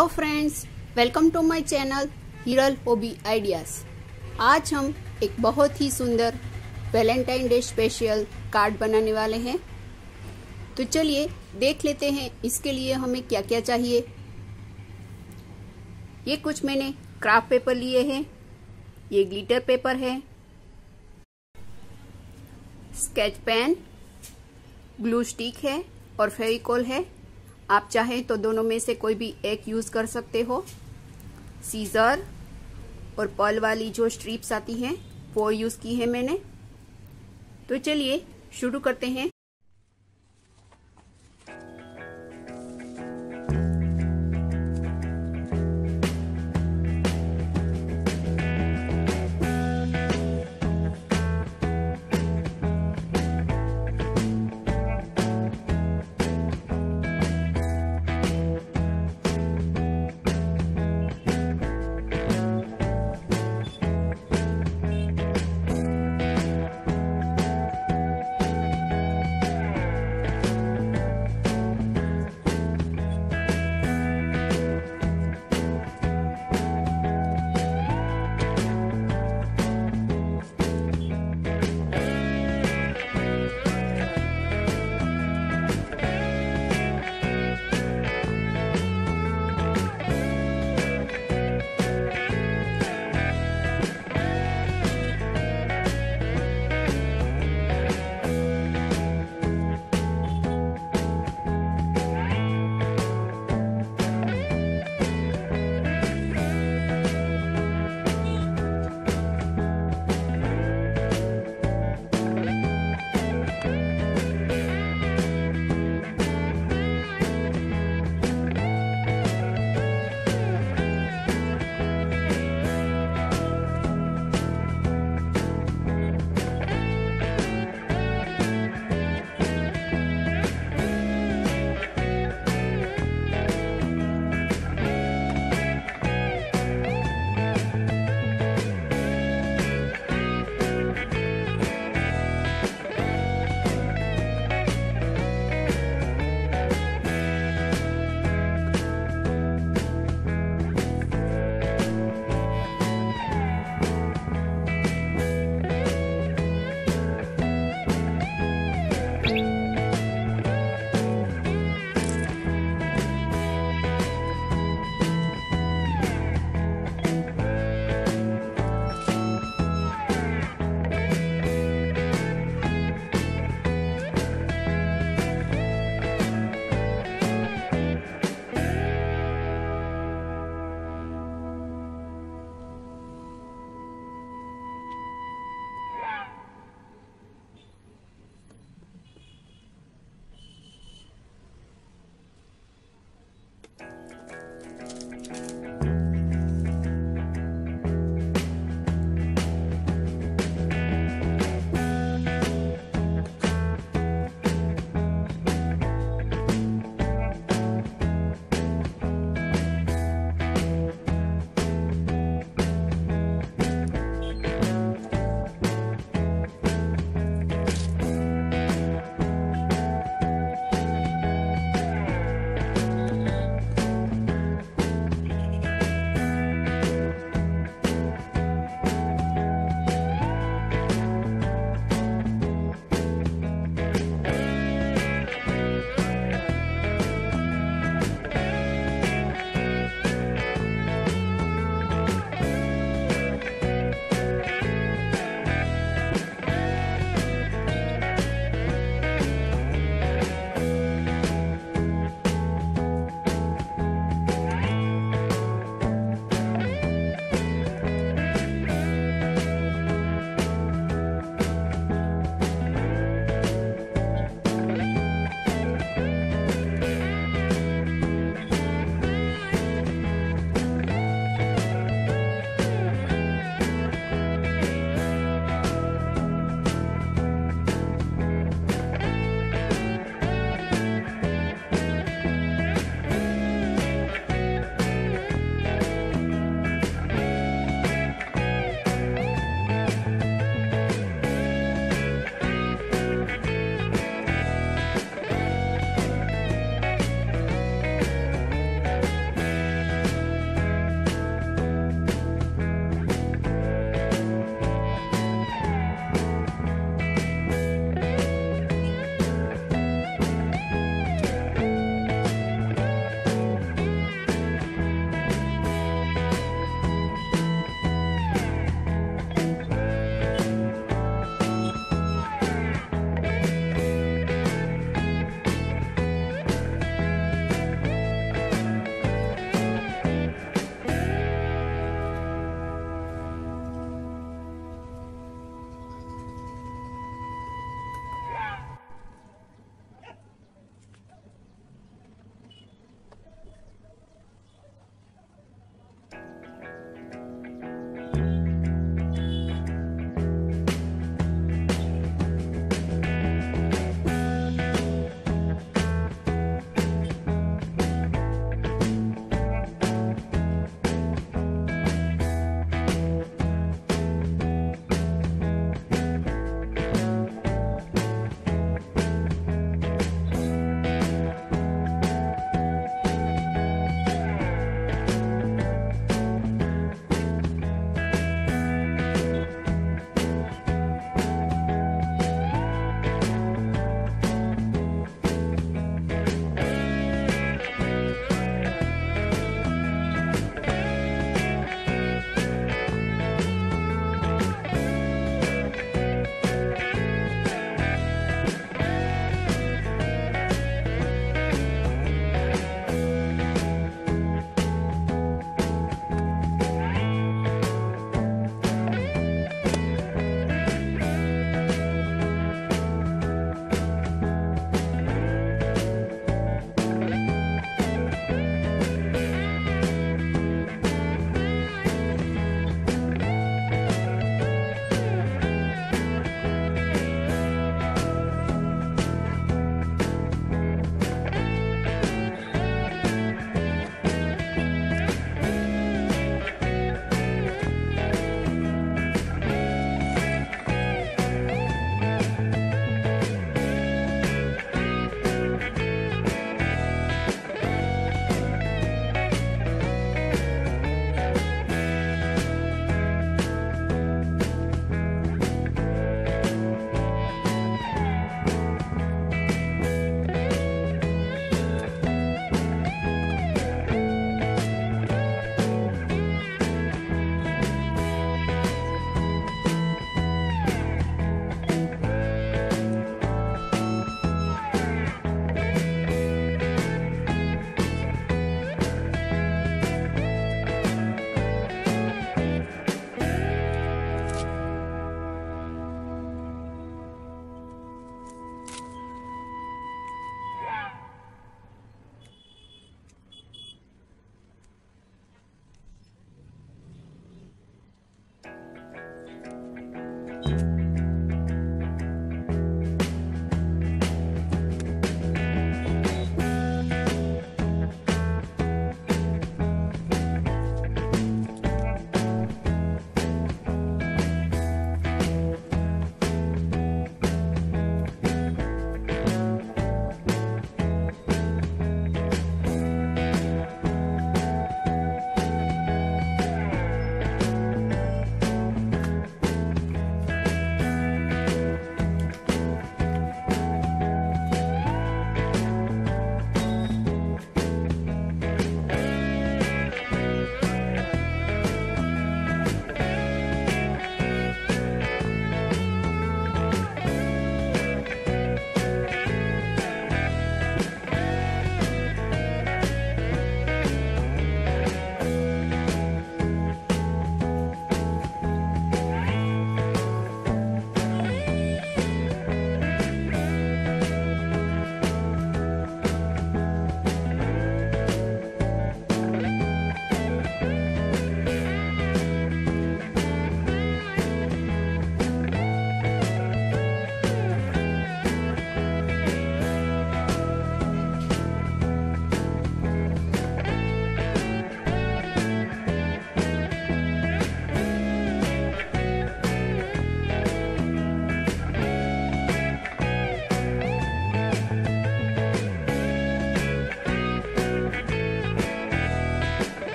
Hello friends, welcome to my channel Hiral hobby ideas. आज हम एक बहुत ही सुंदर वैलेंटाइन डे स्पेशल कार्ड बनाने वाले हैं। तो चलिए देख लेते हैं इसके लिए हमें क्या क्या चाहिए। ये कुछ मैंने क्राफ्ट पेपर लिए हैं, ये ग्लिटर पेपर है, स्केच पेन, ग्लू स्टिक है और फेविकॉल है। आप चाहें तो दोनों में से कोई भी एक यूज कर सकते हो। सीजर और पर्ल वाली जो स्ट्रिप्स आती हैं वो यूज की है मैंने। तो चलिए शुरू करते हैं।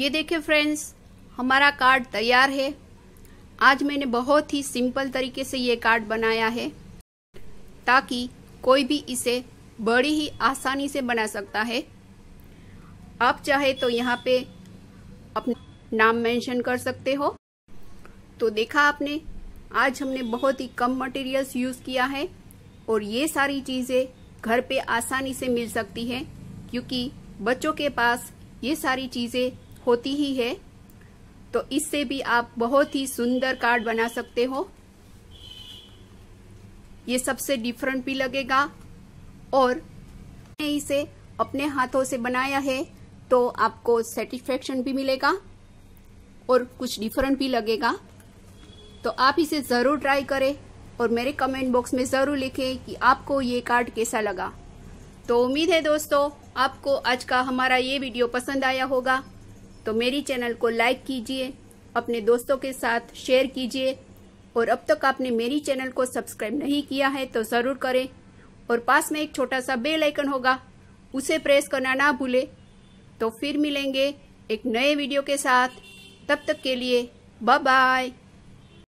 ये देखिए फ्रेंड्स, हमारा कार्ड तैयार है। आज मैंने बहुत ही सिंपल तरीके से ये कार्ड बनाया है ताकि कोई भी इसे बड़ी ही आसानी से बना सकता है। आप चाहे तो यहाँ पे अपना नाम मेंशन कर सकते हो। तो देखा आपने, आज हमने बहुत ही कम मटेरियल्स यूज किया है और ये सारी चीजें घर पे आसानी से मिल सकती है क्योंकि बच्चों के पास ये सारी चीजें होती ही है। तो इससे भी आप बहुत ही सुंदर कार्ड बना सकते हो। ये सबसे डिफरेंट भी लगेगा और मैंने इसे अपने हाथों से बनाया है तो आपको सेटिस्फेक्शन भी मिलेगा और कुछ डिफरेंट भी लगेगा। तो आप इसे जरूर ट्राई करें और मेरे कमेंट बॉक्स में जरूर लिखें कि आपको ये कार्ड कैसा लगा। तो उम्मीद है दोस्तों आपको आज का हमारा ये वीडियो पसंद आया होगा। तो मेरी चैनल को लाइक कीजिए, अपने दोस्तों के साथ शेयर कीजिए और अब तक आपने मेरी चैनल को सब्सक्राइब नहीं किया है तो जरूर करें और पास में एक छोटा सा बेल आइकन होगा, उसे प्रेस करना ना भूले। तो फिर मिलेंगे एक नए वीडियो के साथ, तब तक के लिए बाय बाय।